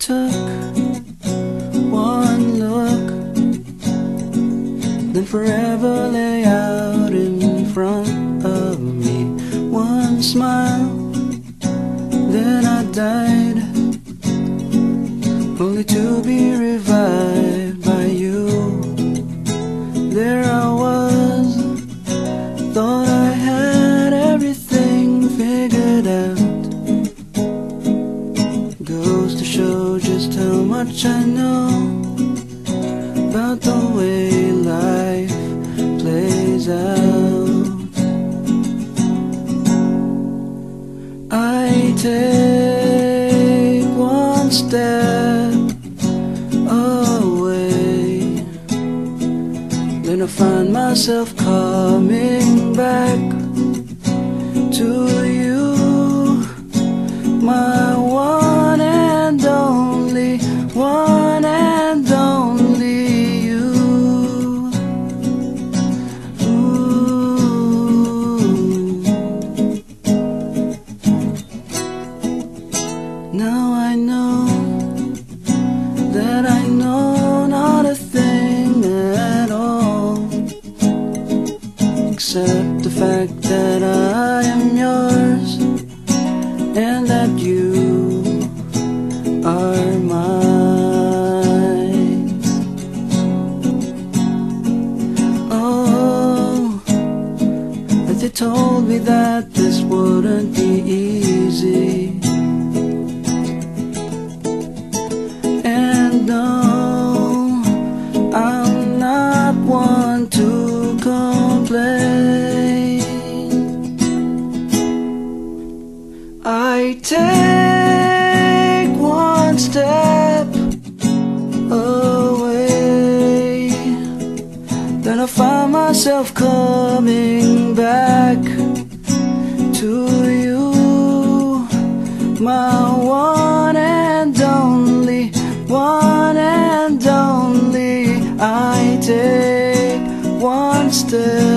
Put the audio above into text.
took one look, then forever lay out in front of me. One smile, then I died, only to be revived by you. There I was, thought I had everything figured out. Goes to show just how much I know about the way life plays out. I take one step away, then I find myself coming back to you, my one and only, one and only you. Ooh. Now I know that I know not a thing at all, except the fact that I am yours and that you are mine. Oh, but they told me that this wouldn't be easy, and no, I'm not one to complain. I take one step away, then I find myself coming back to you, my one and only, one and only. I take one step